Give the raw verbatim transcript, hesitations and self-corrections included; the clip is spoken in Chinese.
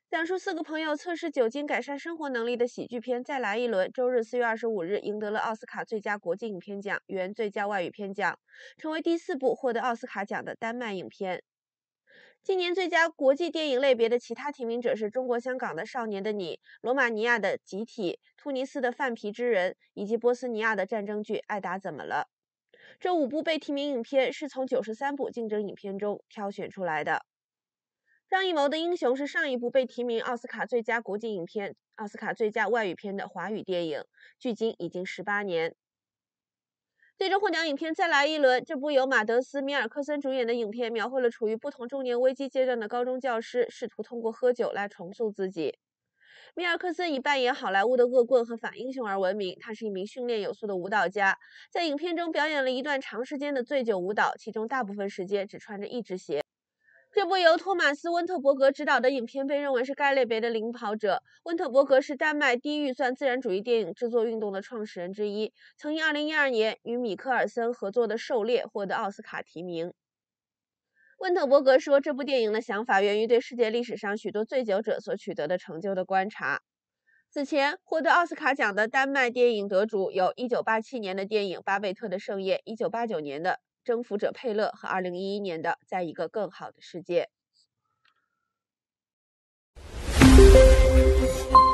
讲述四个朋友测试酒精改善生活能力的喜剧片《再来一轮》，周日四月二十五日赢得了奥斯卡最佳国际影片奖、原最佳外语片奖，成为第四部获得奥斯卡奖的丹麦影片。今年最佳国际电影类别的其他提名者是中国香港的《少年的你》、罗马尼亚的《集体》、突尼斯的《范皮之人》以及波斯尼亚的战争剧《艾达怎么了》。这五部被提名影片是从九十三部竞争影片中挑选出来的。张艺谋的《英雄》是上一部被提名奥斯卡最佳国际影片、奥斯卡最佳外语片的华语电影，距今已经十八年。最终获奖影片《再来一轮》，这部由马德斯·米尔克森主演的影片，描绘了处于不同中年危机阶段的高中教师试图通过喝酒来重塑自己。米尔克森以扮演好莱坞的恶棍和反英雄而闻名，他是一名训练有素的舞蹈家，在影片中表演了一段长时间的醉酒舞蹈，其中大部分时间只穿着一只鞋。这部由托马斯·温特伯格执导的影片被认为是该类别的领跑者。温特伯格是丹麦低预算自然主义电影制作运动的创始人之一，曾于二零一二年与米克尔森合作的《狩猎》获得奥斯卡提名。温特伯格说，这部电影的想法源于对世界历史上许多醉酒者所取得的成就的观察。此前获得奥斯卡奖的丹麦电影得主有一九八七年的电影《巴贝特的盛宴》，一九八九年的《征服者佩勒》和二零一一年的《在一个更好的世界》。